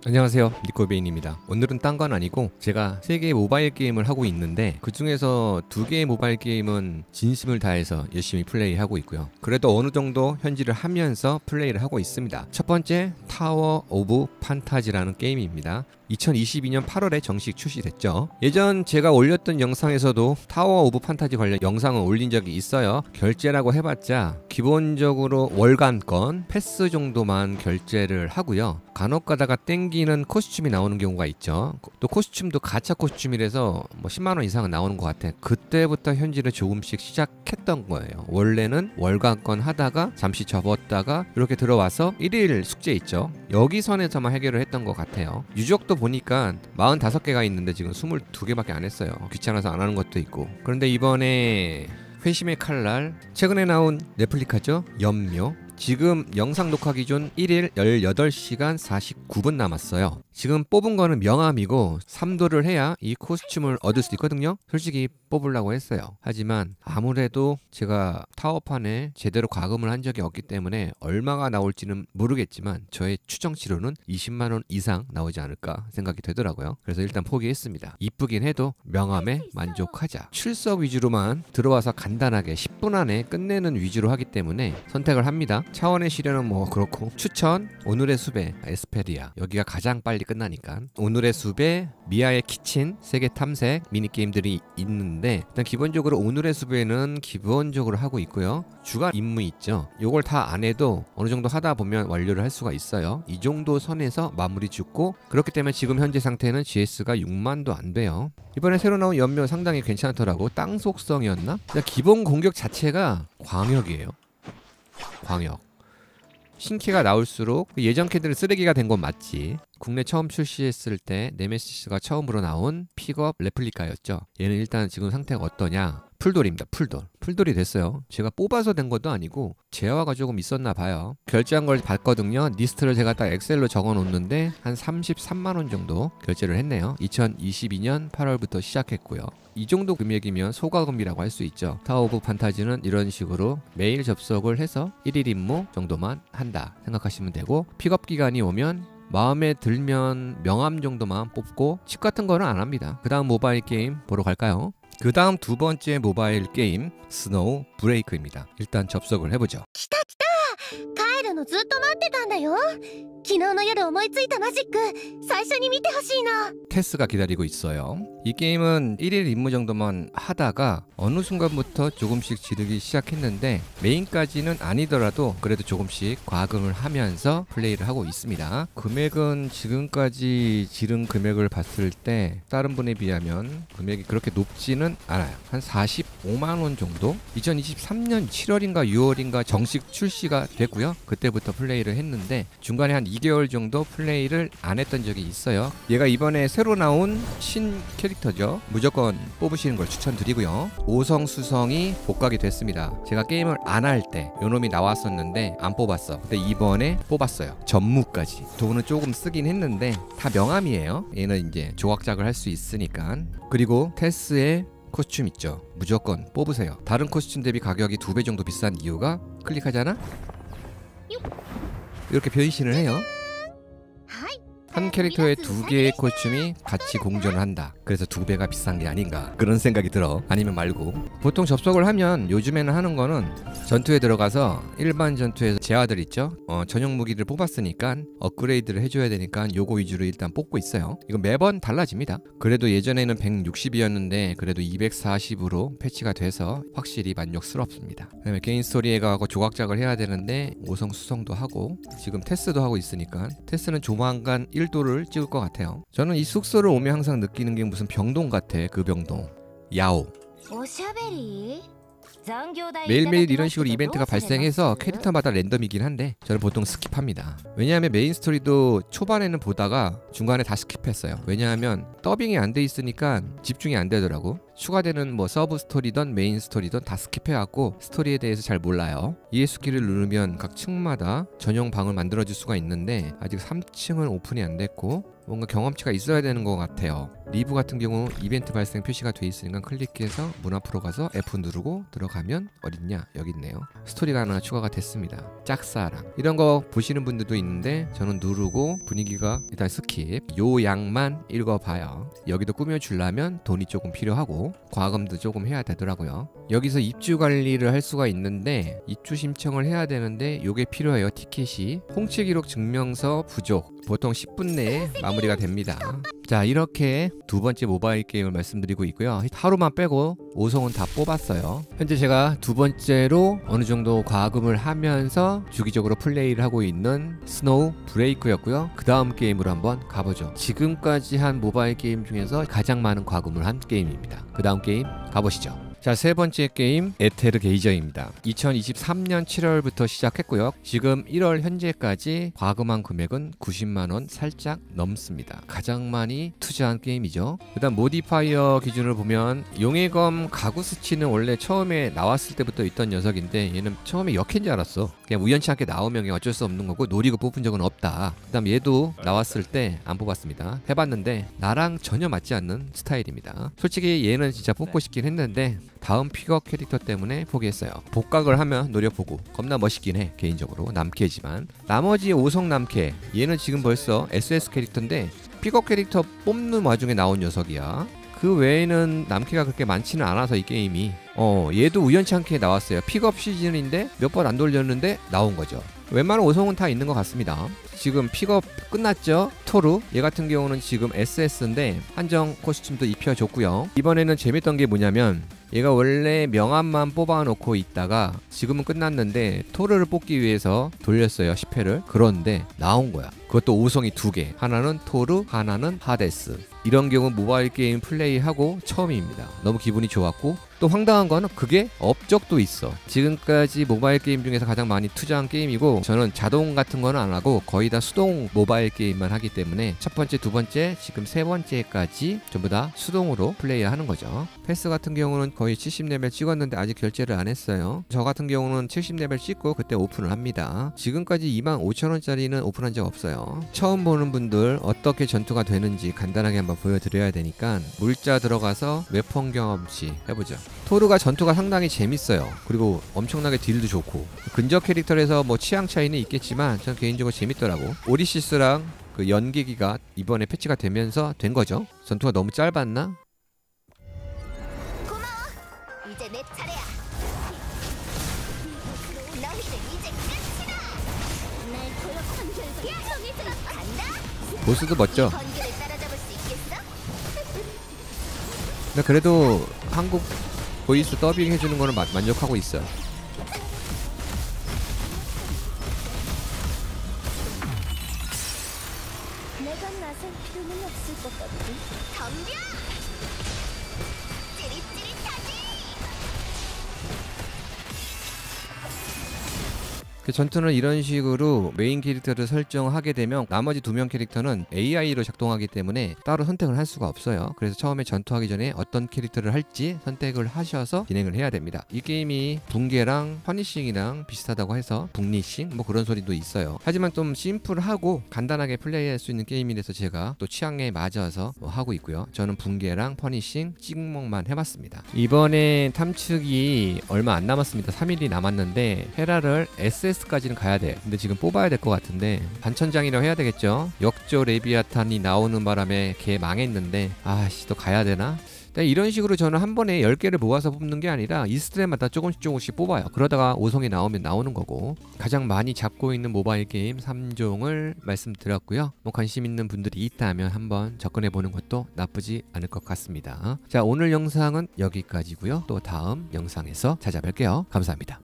안녕하세요, 리코베인입니다. 오늘은 딴 건 아니고 제가 3개의 모바일 게임을 하고 있는데 그 중에서 2개의 모바일 게임은 진심을 다해서 열심히 플레이하고 있고요. 그래도 어느 정도 현질을 하면서 플레이를 하고 있습니다. 첫 번째, 타워 오브 판타지라는 게임입니다. 2022년 8월에 정식 출시됐죠. 예전 제가 올렸던 영상에서도 타워 오브 판타지 관련 영상을 올린 적이 있어요. 결제라고 해봤자 기본적으로 월간권 패스 정도만 결제를 하고요. 간혹 가다가 땡기는 코스튬이 나오는 경우가 있죠. 또 코스튬도 가챠 코스튬이라서 뭐 10만원 이상은 나오는 것 같아. 그때부터 현질을 조금씩 시작했던 거예요. 원래는 월간권 하다가 잠시 접었다가 이렇게 들어와서 1일 숙제 있죠. 여기 선에서만 해결을 했던 것 같아요. 유적도 보니까 45개가 있는데 지금 22개밖에 안 했어요. 귀찮아서 안 하는 것도 있고. 그런데 이번에 회심의 칼날, 최근에 나온 레플리카죠. 염료. 지금 영상 녹화 기준 1일 18시간 49분 남았어요. 지금 뽑은 거는 명함이고 3도를 해야 이 코스튬을 얻을 수 있거든요. 솔직히 뽑으려고 했어요. 하지만 아무래도 제가 타워판에 제대로 과금을 한 적이 없기 때문에 얼마가 나올지는 모르겠지만 저의 추정치로는 20만원 이상 나오지 않을까 생각이 되더라고요. 그래서 일단 포기했습니다. 이쁘긴 해도 명함에 만족하자. 출석 위주로만 들어와서 간단하게 10분 안에 끝내는 위주로 하기 때문에 선택을 합니다. 차원의 시련은 뭐 그렇고, 추천 오늘의 숲의 에스페리아, 여기가 가장 빨리 끝나니까. 오늘의 숲에 미아의 키친, 세계 탐색 미니게임들이 있는데, 일단 기본적으로 오늘의 숲에는 기본적으로 하고 있고요. 주간 임무 있죠. 요걸 다 안 해도 어느 정도 하다 보면 완료를 할 수가 있어요. 이 정도 선에서 마무리 짓고, 그렇기 때문에 지금 현재 상태는 GS가 6만도 안 돼요. 이번에 새로 나온 연료 상당히 괜찮더라고. 땅 속성이었나? 기본 공격 자체가 광역이에요. 광역. 신캐가 나올수록 예전 캐들은 쓰레기가 된 건 맞지. 국내 처음 출시했을 때 네메시스가 처음으로 나온 픽업 레플리카였죠. 얘는 일단 지금 상태가 어떠냐? 풀돌입니다. 풀돌이 됐어요. 제가 뽑아서 된 것도 아니고 재화가 조금 있었나 봐요. 결제한 걸 봤거든요. 리스트를 제가 딱 엑셀로 적어 놓는데 한 33만원 정도 결제를 했네요. 2022년 8월부터 시작했고요. 이 정도 금액이면 소가금이라고 할 수 있죠. 타워 오브 판타지는 이런 식으로 매일 접속을 해서 1일 임무 정도만 한다 생각하시면 되고, 픽업 기간이 오면 마음에 들면 명함 정도만 뽑고 칩 같은 거는 안 합니다. 그 다음 모바일 게임 보러 갈까요? 그 다음 두 번째 모바일 게임 스노우 브레이크입니다. 일단 접속을 해보죠. 帰るのずっと待ってたんだよ。昨日の夜思いついたマジック最初に見てほしいの。 테스가 기다리고 있어요. 이 게임은 1일 임무 정도만 하다가 어느 순간부터 조금씩 지르기 시작했는데, 메인까지는 아니더라도 그래도 조금씩 과금을 하면서 플레이를 하고 있습니다. 금액은 지금까지 지른 금액을 봤을 때 다른 분에 비하면 금액이 그렇게 높지는 않아요. 한 45만원 정도? 2023년 7월인가 6월인가 정식 출시가 됐고요. 그때부터 플레이를 했는데 중간에 한 2개월 정도 플레이를 안 했던 적이 있어요. 얘가 이번에 새로 나온 신 캐릭터죠. 무조건 뽑으시는 걸 추천드리고요. 오성수성이 복각이 됐습니다. 제가 게임을 안 할 때 요놈이 나왔었는데 안 뽑았어. 근데 이번에 뽑았어요. 전무까지. 돈은 조금 쓰긴 했는데 다 명함이에요. 얘는 이제 조각작을 할 수 있으니까. 그리고 테스의 코스튬 있죠. 무조건 뽑으세요. 다른 코스튬 대비 가격이 2배 정도 비싼 이유가, 클릭하잖아? 이렇게 변신을 해요. 한 캐릭터에 2개의 코스튬이 같이 공존을 한다. 그래서 2배가 비싼 게 아닌가 그런 생각이 들어. 아니면 말고. 보통 접속을 하면 요즘에는 하는 거는 전투에 들어가서 일반 전투에서 재화들 있죠. 전용 무기를 뽑았으니까 업그레이드를 해줘야 되니까 요거 위주로 일단 뽑고 있어요. 이건 매번 달라집니다. 그래도 예전에는 160이었는데 그래도 240으로 패치가 돼서 확실히 만족스럽습니다. 그다음에 개인 스토리에 가고 조각작을 해야 되는데 오성수성도 하고 지금 테스도 하고 있으니까 테스는 조만간 1도를 찍을 것 같아요. 저는 이 숙소를 오면 항상 느끼는 게 무슨 병동 같아. 그 병동. 야오. 매일매일 이런 식으로 이벤트가 발생해서 캐릭터마다 랜덤이긴 한데 저는 보통 스킵합니다. 왜냐하면 메인 스토리도 초반에는 보다가 중간에 다 스킵했어요. 왜냐하면 더빙이 안 돼 있으니까 집중이 안 되더라고. 추가되는 뭐 서브 스토리든 메인 스토리든 다 스킵해갖고 스토리에 대해서 잘 몰라요. ES키를 누르면 각 층마다 전용 방을 만들어줄 수가 있는데 아직 3층은 오픈이 안 됐고 뭔가 경험치가 있어야 되는 것 같아요. 리브 같은 경우 이벤트 발생 표시가 돼 있으니까 클릭해서 문 앞으로 가서 F 누르고 들어가면 어딨냐? 여기 있네요. 스토리가 하나 추가가 됐습니다. 짝사랑 이런 거 보시는 분들도 있는데 저는 누르고 분위기가 일단 스킵, 요 양만 읽어봐요. 여기도 꾸며주려면 돈이 조금 필요하고 과금도 조금 해야 되더라고요. 여기서 입주 관리를 할 수가 있는데 입주 신청을 해야 되는데 요게 필요해요. 티켓이. 홍채 기록 증명서 부족. 보통 10분 내에 마무리가 됩니다. 자, 이렇게 두 번째 모바일 게임을 말씀드리고 있고요. 하루만 빼고 5성은 다 뽑았어요. 현재 제가 두 번째로 어느 정도 과금을 하면서 주기적으로 플레이를 하고 있는 스노우 브레이크였고요. 그 다음 게임으로 한번 가보죠. 지금까지 한 모바일 게임 중에서 가장 많은 과금을 한 게임입니다. 그 다음 게임 가보시죠. 자, 세 번째 게임 에테르 게이저입니다. 2023년 7월부터 시작했고요. 지금 1월 현재까지 과금한 금액은 90만원 살짝 넘습니다. 가장 많이 투자한 게임이죠. 일단 모디파이어 기준으로 보면 용의검 가구스치는 원래 처음에 나왔을 때부터 있던 녀석인데 얘는 처음에 역해인 줄 알았어. 그냥 우연치 않게 나오면 어쩔 수 없는 거고 노리고 뽑은 적은 없다. 그 다음 얘도 나왔을 때 안 뽑았습니다. 해봤는데 나랑 전혀 맞지 않는 스타일입니다. 솔직히 얘는 진짜 뽑고 싶긴 했는데 다음 픽업 캐릭터 때문에 포기했어요. 복각을 하면 노려보고 겁나 멋있긴 해. 개인적으로 남캐지만 나머지 5성 남캐 얘는 지금 벌써 SS 캐릭터인데 픽업 캐릭터 뽑는 와중에 나온 녀석이야. 그 외에는 남캐가 그렇게 많지는 않아서 이 게임이 얘도 우연치 않게 나왔어요. 픽업 시즌인데 몇 번 안 돌렸는데 나온 거죠. 웬만한 5성은 다 있는 것 같습니다. 지금 픽업 끝났죠? 토르 얘 같은 경우는 지금 SS인데 한정 코스튬도 입혀줬고요. 이번에는 재밌던 게 뭐냐면 얘가 원래 명함만 뽑아놓고 있다가 지금은 끝났는데 토르를 뽑기 위해서 돌렸어요. 10회를. 그런데 나온 거야. 그것도 5성이 2개. 하나는 토르, 하나는 하데스. 이런 경우 모바일 게임 플레이하고 처음입니다. 너무 기분이 좋았고 또 황당한 거는 그게 업적도 있어. 지금까지 모바일 게임 중에서 가장 많이 투자한 게임이고 저는 자동 같은 거는 안 하고 거의 다 수동 모바일 게임만 하기 때문에 첫 번째, 두 번째, 지금 세 번째까지 전부 다 수동으로 플레이하는 거죠. 패스 같은 경우는 거의 70레벨 찍었는데 아직 결제를 안 했어요. 저 같은 경우는 70레벨 찍고 그때 오픈을 합니다. 지금까지 25,000원짜리는 오픈한 적 없어요. 처음 보는 분들 어떻게 전투가 되는지 간단하게 한번 보여드려야 되니까 물자 들어가서 웨폰 경험치 해보죠. 토르가 전투가 상당히 재밌어요. 그리고 엄청나게 딜도 좋고 근접 캐릭터에서 뭐 취향 차이는 있겠지만 전 개인적으로 재밌더라고. 오리시스랑 그 연계기가 이번에 패치가 되면서 된 거죠. 전투가 너무 짧았나? 고마워. 이제 내 차례야. 너희들 이제 끝이다. 날 고역한 결과 간다. 보스도 멋져. 번개를 따라잡을 수 있겠어? 근데 그래도 한국 보이스 더빙 해주는 거는 만족하고 있어요. 내가 나설 필요는 없을 것 같지. 덤벼! 찌릿찌릿하지! 그 전투는 이런 식으로 메인 캐릭터를 설정하게 되면 나머지 2명 캐릭터는 AI로 작동하기 때문에 따로 선택을 할 수가 없어요. 그래서 처음에 전투하기 전에 어떤 캐릭터를 할지 선택을 하셔서 진행을 해야 됩니다. 이 게임이 붕괴랑 퍼니싱이랑 비슷하다고 해서 붕리싱 뭐 그런 소리도 있어요. 하지만 좀 심플하고 간단하게 플레이할 수 있는 게임이라서 제가 또 취향에 맞아서 하고 있고요. 저는 붕괴랑 퍼니싱 찍먹만 해봤습니다. 이번에 탐축이 얼마 안 남았습니다. 3일이 남았는데 헤라를 SS까지는 가야 돼. 근데 지금 뽑아야 될 것 같은데 반천장이라고 해야 되겠죠. 역조 레비아탄이 나오는 바람에 걔 망했는데 아씨 또 가야 되나? 이런 식으로 저는 한 번에 10개를 모아서 뽑는 게 아니라 이스트랩마다 조금씩 뽑아요. 그러다가 5성이 나오면 나오는 거고. 가장 많이 잡고 있는 모바일 게임 3종을 말씀드렸고요. 뭐 관심 있는 분들이 있다면 한번 접근해 보는 것도 나쁘지 않을 것 같습니다. 자, 오늘 영상은 여기까지고요. 또 다음 영상에서 찾아뵐게요. 감사합니다.